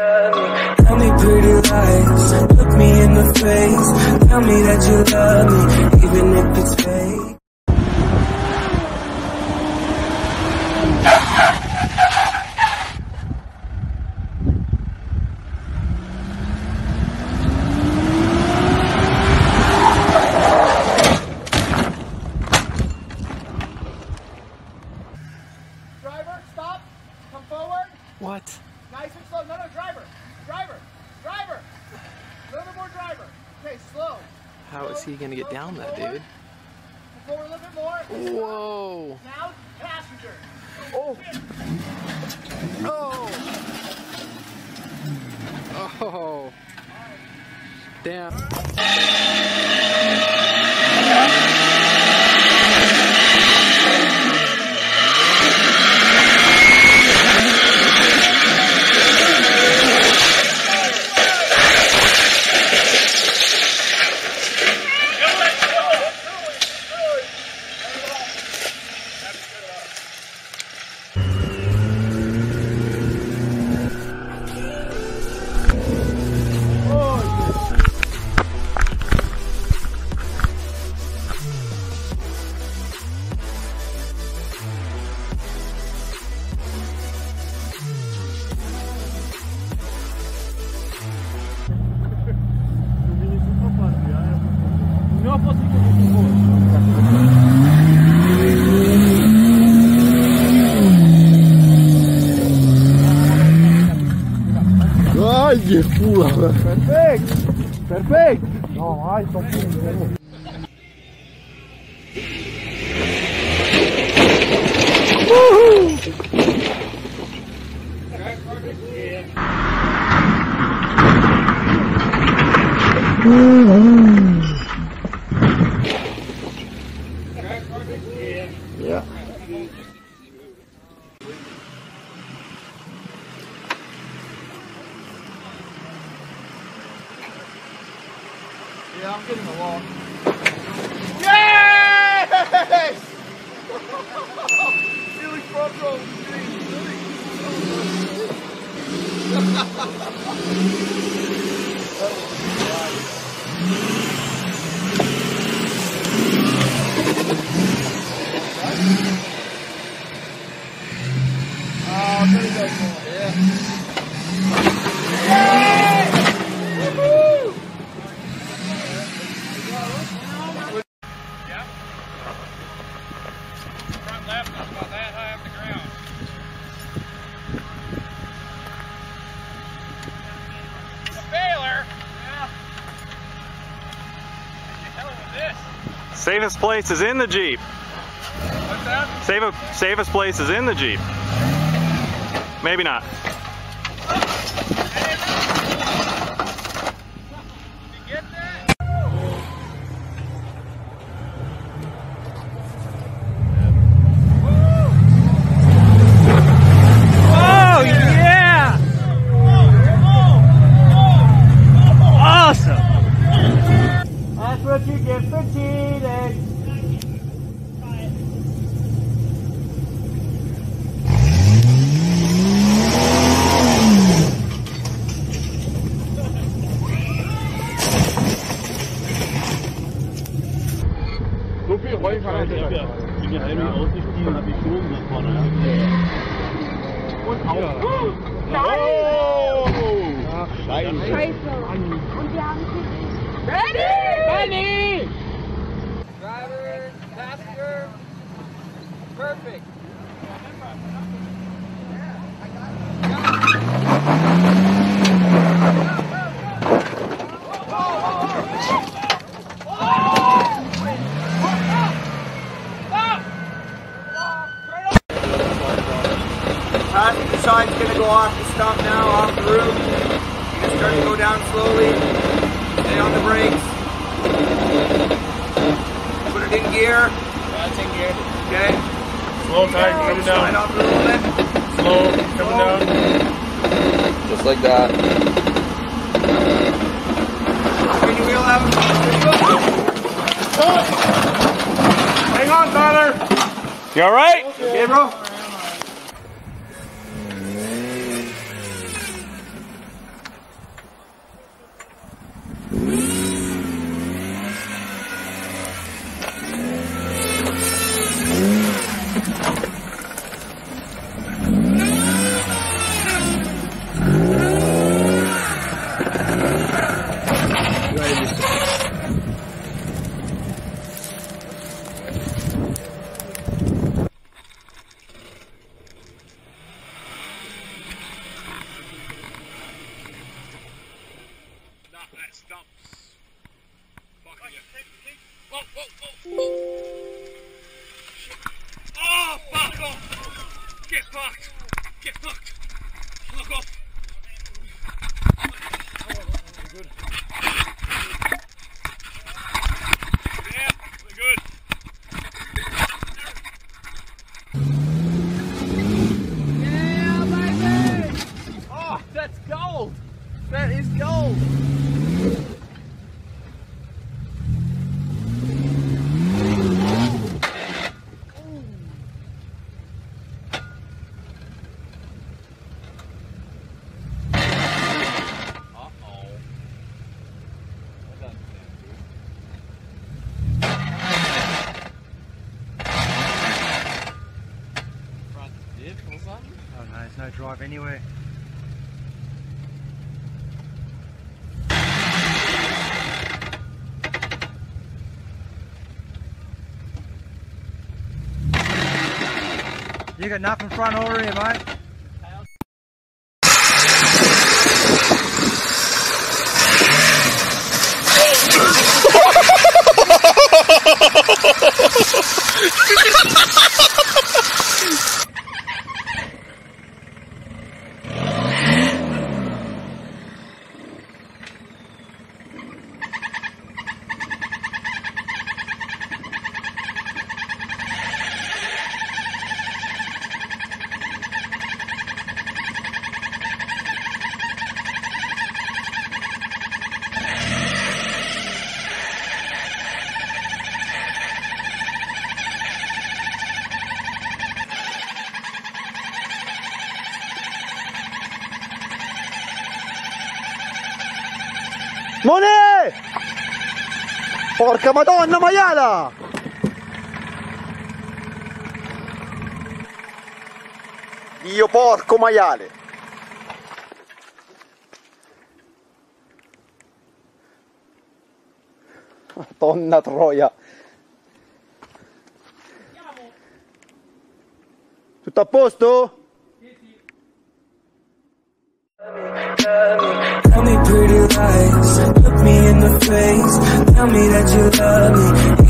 love me. Tell me pretty lies, look me in the face. Tell me that you love me, even if it's fake. Driver, stop. Come forward. What? Nice and slow. No, driver. Driver. A little bit more driver. Okay, slow. How is he gonna get down that, dude? Come forward a little bit more. Whoa. Now, passenger. Oh. Oh. Oh. Damn. Ai, que pula! Perfeito. Não, ai, tô pulando. Yeah. Yeah, I'm getting along. Yes! Really front row. Oh, pretty good. Yeah. Woohoo! Yeah. Front left is about that high off the ground. A failure? Yeah. What the hell was this? Safest place is in the Jeep. What's that? Safest place is in the Jeep. Maybe not. That's what you get for cheating. So viel Rollfahrer. Ich bin ja heimlich ausgestiegen, habe ich schon nach vorne. Und auch. Oh! Scheiße. Und wir haben Benny! Driver, passenger, perfect. Passenger sign's gonna go off the stump now, off the roof. You just start to go down slowly. Stay on the brakes. Put it in gear. That's in gear. Okay. Slow tire coming Slide down. off a little bit. Slow coming down. Just like that. Spin your wheel out. Spin your wheel. Hang on, Tyler. You alright? Okay, bro. Stop. Fuck yeah. Whoa, whoa, whoa, whoa. Oh, fuck off. Get fucked. Get fucked. Fuck off. Good. Yeah, we're good. Yeah, baby! Oh, that's gold! That is gold! Oh no, there's no drive anywhere. You got nothing front or rear, mate. Mone! Porca madonna maiala! Dio porco maiale! Madonna troia! Tutto a posto? Tell me pretty lies, look me in the face, tell me that you love me,